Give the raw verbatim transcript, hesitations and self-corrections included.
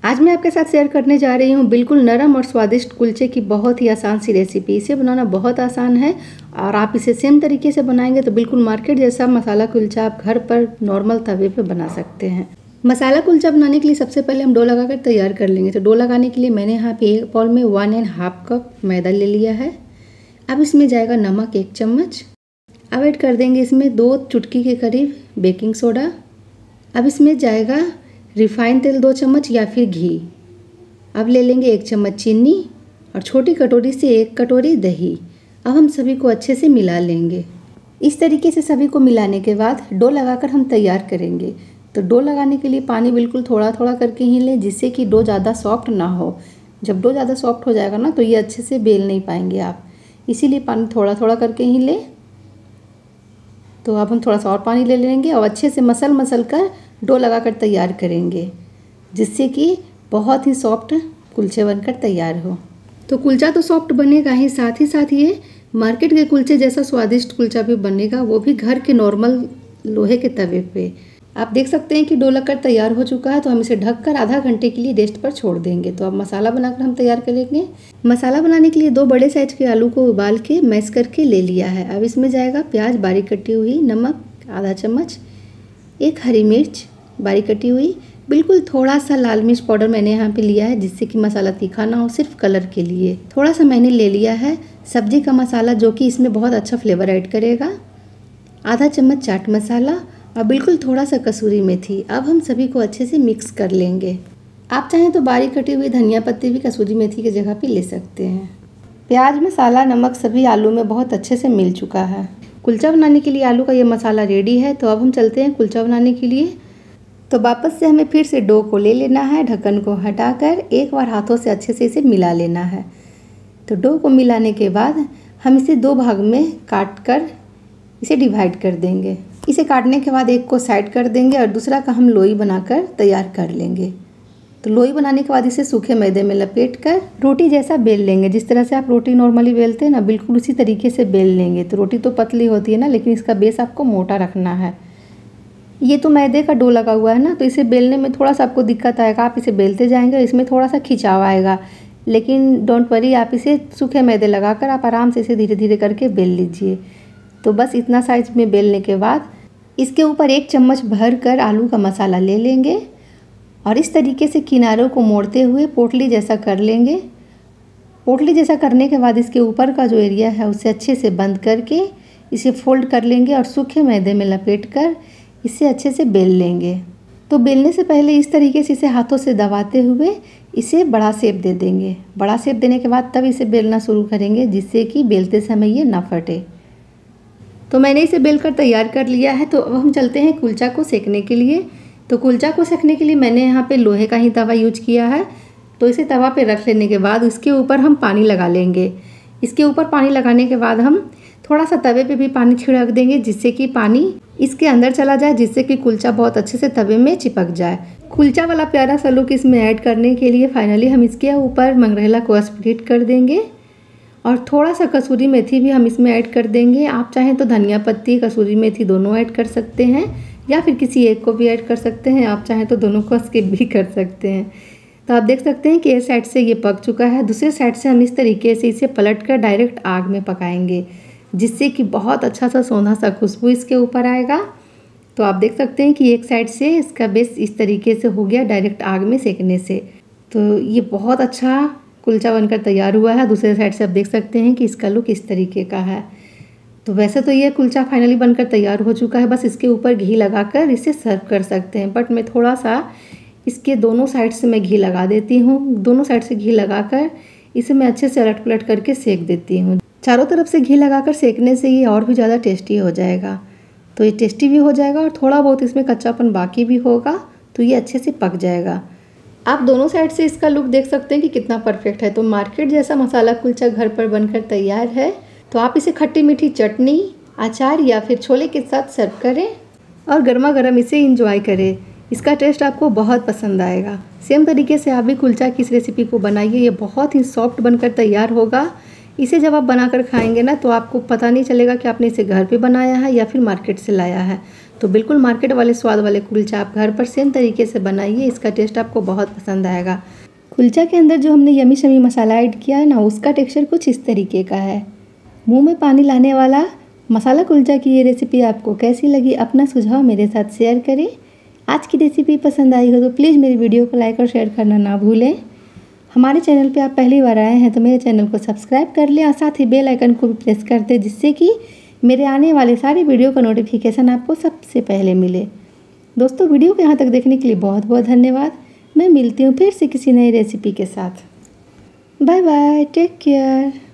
आज मैं आपके साथ शेयर करने जा रही हूँ बिल्कुल नरम और स्वादिष्ट कुलचे की बहुत ही आसान सी रेसिपी। इसे बनाना बहुत आसान है और आप इसे सेम तरीके से बनाएंगे तो बिल्कुल मार्केट जैसा मसाला कुलचा आप घर पर नॉर्मल तवे पे बना सकते हैं। मसाला कुलचा बनाने के लिए सबसे पहले हम डो लगाकर तैयार कर लेंगे। तो डो लगाने के लिए मैंने यहाँ पे एक बाउल में वन एंड हाफ कप मैदा ले लिया है। अब इसमें जाएगा नमक एक चम्मच। अब ऐड कर देंगे इसमें दो चुटकी के करीब बेकिंग सोडा। अब इसमें जाएगा रिफाइंड तेल दो चम्मच या फिर घी। अब ले लेंगे एक चम्मच चीनी और छोटी कटोरी से एक कटोरी दही। अब हम सभी को अच्छे से मिला लेंगे। इस तरीके से सभी को मिलाने के बाद डो लगाकर हम तैयार करेंगे। तो डो लगाने के लिए पानी बिल्कुल थोड़ा थोड़ा करके ही लें, जिससे कि डो ज़्यादा सॉफ्ट ना हो। जब डो ज़्यादा सॉफ्ट हो जाएगा ना तो ये अच्छे से बेल नहीं पाएंगे आप, इसीलिए पानी थोड़ा थोड़ा करके ही लें। तो अब हम थोड़ा सा और पानी ले लेंगे और अच्छे से मसल मसल कर डो लगाकर तैयार करेंगे, जिससे कि बहुत ही सॉफ्ट कुलचे बनकर तैयार हो। तो कुलचा तो सॉफ्ट बनेगा ही, साथ ही साथ ये मार्केट के कुलचे जैसा स्वादिष्ट कुलचा भी बनेगा, वो भी घर के नॉर्मल लोहे के तवे पे। आप देख सकते हैं कि डो लगकर तैयार हो चुका है। तो हम इसे ढककर आधा घंटे के लिए रेस्ट पर छोड़ देंगे। तो अब मसाला बनाकर हम तैयार करेंगे। मसाला बनाने के लिए दो बड़े साइज के आलू को उबाल के मैश करके ले लिया है। अब इसमें जाएगा प्याज बारीक कटी हुई, नमक आधा चम्मच, एक हरी मिर्च बारीक कटी हुई, बिल्कुल थोड़ा सा लाल मिर्च पाउडर मैंने यहाँ पे लिया है, जिससे कि मसाला तीखा ना हो, सिर्फ कलर के लिए। थोड़ा सा मैंने ले लिया है सब्जी का मसाला, जो कि इसमें बहुत अच्छा फ्लेवर ऐड करेगा, आधा चम्मच चाट मसाला और बिल्कुल थोड़ा सा कसूरी मेथी। अब हम सभी को अच्छे से मिक्स कर लेंगे। आप चाहें तो बारीक कटी हुई धनिया पत्ती भी कसूरी मेथी की जगह पे ले सकते हैं। प्याज, मसाला, नमक सभी आलू में बहुत अच्छे से मिल चुका है। कुलचा बनाने के लिए आलू का ये मसाला रेडी है। तो अब हम चलते हैं कुलचा बनाने के लिए। तो वापस से हमें फिर से डो को ले लेना है, ढक्कन को हटाकर एक बार हाथों से अच्छे से इसे मिला लेना है। तो डो को मिलाने के बाद हम इसे दो भाग में काट कर इसे डिवाइड कर देंगे। इसे काटने के बाद एक को साइड कर देंगे और दूसरा का हम लोई बनाकर तैयार कर लेंगे। तो लोई बनाने के बाद इसे सूखे मैदे में लपेट कर रोटी जैसा बेल लेंगे। जिस तरह से आप रोटी नॉर्मली बेलते हैं ना, बिल्कुल उसी तरीके से बेल लेंगे। तो रोटी तो पतली होती है ना, लेकिन इसका बेस आपको मोटा रखना है। ये तो मैदे का डो लगा हुआ है ना, तो इसे बेलने में थोड़ा सा आपको दिक्कत आएगा। आप इसे बेलते जाएंगे, इसमें थोड़ा सा खिंचाव आएगा, लेकिन डोंट वरी, आप इसे सूखे मैदे लगाकर आप आराम से इसे धीरे धीरे करके बेल लीजिए। तो बस इतना साइज में बेलने के बाद इसके ऊपर एक चम्मच भर कर आलू का मसाला ले लेंगे और इस तरीके से किनारों को मोड़ते हुए पोटली जैसा कर लेंगे। पोटली जैसा करने के बाद इसके ऊपर का जो एरिया है उसे अच्छे से बंद करके इसे फोल्ड कर लेंगे और सूखे मैदे में लपेट कर इसे अच्छे से बेल लेंगे। तो बेलने से पहले इस तरीके से इसे हाथों से दबाते हुए इसे बड़ा शेप दे देंगे। बड़ा शेप देने के बाद तब इसे बेलना शुरू करेंगे, जिससे कि बेलते समय ये ना फटे। तो मैंने इसे बेलकर तैयार कर लिया है। तो अब हम चलते हैं कुलचा को सेकने के लिए। तो कुलचा को सेकने के लिए मैंने यहाँ पे लोहे का ही तवा यूज किया है। तो इसे तवा पे रख लेने के बाद इसके ऊपर हम पानी लगा लेंगे। इसके ऊपर पानी लगाने के बाद हम थोड़ा सा तवे पे भी पानी छिड़क देंगे, जिससे कि पानी इसके अंदर चला जाए, जिससे कि कुलचा बहुत अच्छे से तवे में चिपक जाए। कुलचा वाला प्यारा सा लुक इसमें ऐड करने के लिए फाइनली हम इसके ऊपर मंगरेला को स्प्लिट कर देंगे और थोड़ा सा कसूरी मेथी भी हम इसमें ऐड कर देंगे। आप चाहें तो धनिया पत्ती, कसूरी मेथी दोनों ऐड कर सकते हैं या फिर किसी एक को भी ऐड कर सकते हैं। आप चाहें तो दोनों को स्किप भी कर सकते हैं। तो आप देख सकते हैं कि एक साइड से ये पक चुका है। दूसरे साइड से हम इस तरीके से इसे पलट कर डायरेक्ट आग में पकाएंगे, जिससे कि बहुत अच्छा सा सोना सा खुशबू इसके ऊपर आएगा। तो आप देख सकते हैं कि एक साइड से इसका बेस इस तरीके से हो गया डायरेक्ट आग में सेकने से। तो ये बहुत अच्छा कुलचा बनकर तैयार हुआ है। दूसरे साइड से आप देख सकते हैं कि इसका लुक इस तरीके का है। तो वैसे तो ये कुलचा फाइनली बनकर तैयार हो चुका है। बस इसके ऊपर घी लगाकर इसे सर्व कर सकते हैं, बट मैं थोड़ा सा इसके दोनों साइड से मैं घी लगा देती हूँ। दोनों साइड से घी लगाकर इसे मैं अच्छे से अलट पलट करके सेक देती हूँ। चारों तरफ से घी लगाकर सेकने से ये और भी ज़्यादा टेस्टी हो जाएगा। तो ये टेस्टी भी हो जाएगा और थोड़ा बहुत इसमें कच्चापन बाकी भी होगा, तो ये अच्छे से पक जाएगा। आप दोनों साइड से इसका लुक देख सकते हैं कि कितना परफेक्ट है। तो मार्केट जैसा मसाला कुलचा घर पर बनकर तैयार है। तो आप इसे खट्टी मीठी चटनी, अचार या फिर छोले के साथ सर्व करें और गर्मा गर्म इसे इंजॉय करें। इसका टेस्ट आपको बहुत पसंद आएगा। सेम तरीके से आप भी कुलचा की इस रेसिपी को बनाइए। ये बहुत ही सॉफ्ट बनकर तैयार होगा। इसे जब आप बनाकर खाएंगे ना, तो आपको पता नहीं चलेगा कि आपने इसे घर पे बनाया है या फिर मार्केट से लाया है। तो बिल्कुल मार्केट वाले स्वाद वाले कुलचा आप घर पर सेम तरीके से बनाइए, इसका टेस्ट आपको बहुत पसंद आएगा। कुलचा के अंदर जो हमने यमी शमी मसाला ऐड किया है ना, उसका टेक्सचर कुछ इस तरीके का है। मुंह में पानी लाने वाला मसाला कुलचा की ये रेसिपी आपको कैसी लगी, अपना सुझाव मेरे साथ शेयर करें। आज की रेसिपी पसंद आई हो तो प्लीज़ मेरी वीडियो को लाइक और शेयर करना ना भूलें। हमारे चैनल पे आप पहली बार आए हैं तो मेरे चैनल को सब्सक्राइब कर लें और साथ ही बेल आइकन को भी प्रेस कर दें, जिससे कि मेरे आने वाले सारी वीडियो का नोटिफिकेशन आपको सबसे पहले मिले। दोस्तों, वीडियो को यहाँ तक देखने के लिए बहुत बहुत धन्यवाद। मैं मिलती हूँ फिर से किसी नई रेसिपी के साथ। Bye bye, take care.